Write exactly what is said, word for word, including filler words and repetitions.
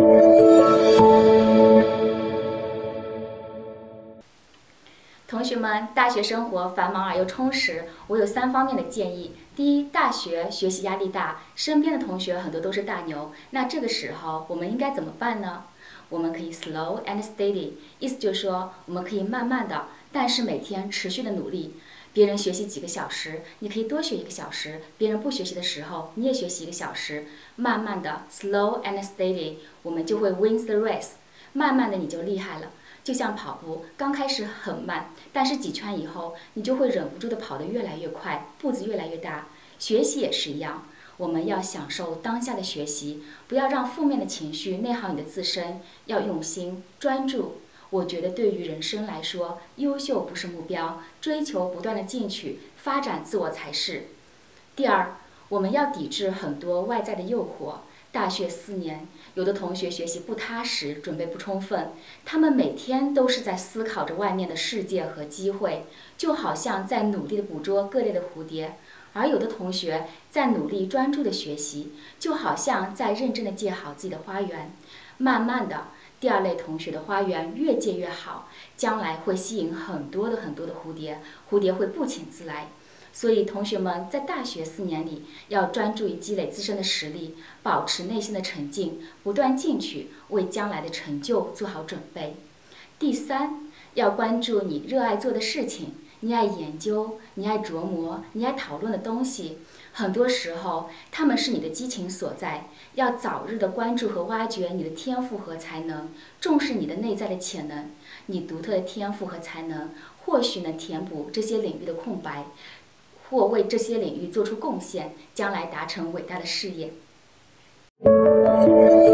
同学们，大学生活繁忙而又充实，我有三方面的建议。第一，大学学习压力大，身边的同学很多都是大牛，那这个时候我们应该怎么办呢？我们可以 slow and steady， 意思就是说我们可以慢慢的，但是每天持续的努力。别人学习几个小时，你可以多学一个小时；别人不学习的时候，你也学习一个小时。慢慢的 slow and steady， 我们就会 win the race。慢慢的你就厉害了。就像跑步，刚开始很慢，但是几圈以后，你就会忍不住的跑得越来越快，步子越来越大。学习也是一样，我们要享受当下的学习，不要让负面的情绪内耗你的自身，要用心专注。我觉得对于人生来说，优秀不是目标，追求不断的进取，发展自我才是。第二，我们要抵制很多外在的诱惑。大学四年，有的同学学习不踏实，准备不充分，他们每天都是在思考着外面的世界和机会，就好像在努力的捕捉各类的蝴蝶；而有的同学在努力专注的学习，就好像在认真的建好自己的花园。慢慢的，第二类同学的花园越建越好，将来会吸引很多的很多的蝴蝶，蝴蝶会不请自来。所以同学们在大学四年里要专注于积累自身的实力，保持内心的沉静，不断进取，为将来的成就做好准备。第三，要关注你热爱做的事情，你爱研究，你爱琢磨，你爱讨论的东西，很多时候它们是你的激情所在。要早日的关注和挖掘你的天赋和才能，重视你的内在的潜能。你独特的天赋和才能或许能填补这些领域的空白，或为这些领域做出贡献，将来达成伟大的事业。